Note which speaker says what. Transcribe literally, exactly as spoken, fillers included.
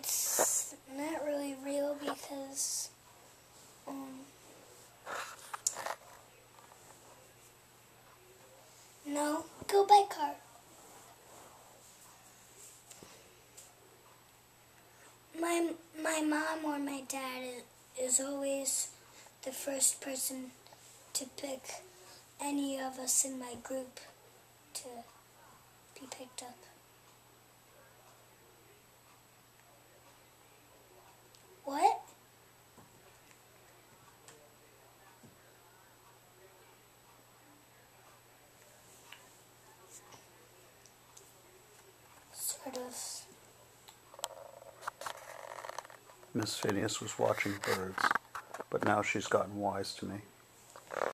Speaker 1: it's not really real because, um, no, go by car. My, my mom or my dad is, is always the first person to pick any of us in my group to be picked up. What? Sort of.
Speaker 2: Miss Phineas was watching birds, but now she's gotten wise to me.